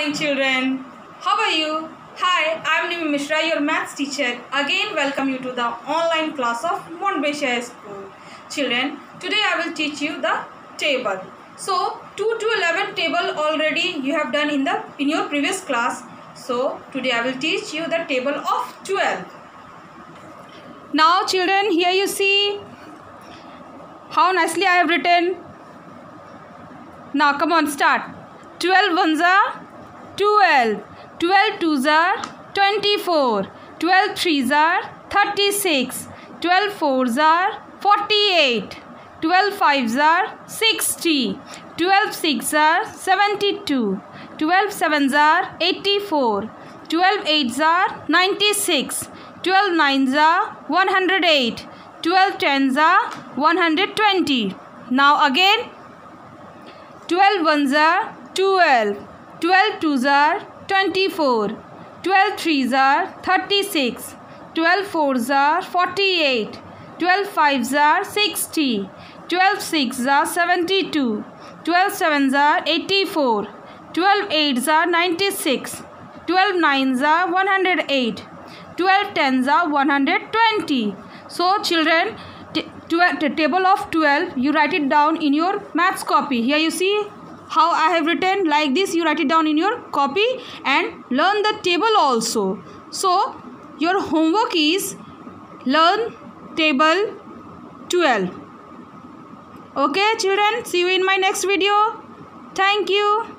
morning, children. How are you? Hi, I am Nimi Mishra, your maths teacher. Again, welcome you to the online class of Montbretia School. Children, today I will teach you the table. So, 2 to 11 table already you have done in your previous class. So, today I will teach you the table of 12. Now, children, here you see how nicely I have written. Now, come on, start. 12 ones are 12, 12 twos are 24, 12 threes are 36, 12 fours are 48, 12 fives are 60, 12 six are 72, 12 sevens are 84, 12 eights are 96, 12 nines are 108, 12 tens are 120. Now again, 12 ones are 12, 12 twos are 24, 12 threes are 36, 12 fours are 48, 12 fives are 60, 12 sixes are 72, 12 sevens are 84, 12 eights are 96, 12 nines are 108, 12 tens are 120. So children, table of 12 you write it down in your maths copy. Here you see how I have written like this. You write it down in your copy and learn the table also. So your homework is learn table 12. Okay children, see you in my next video. Thank you.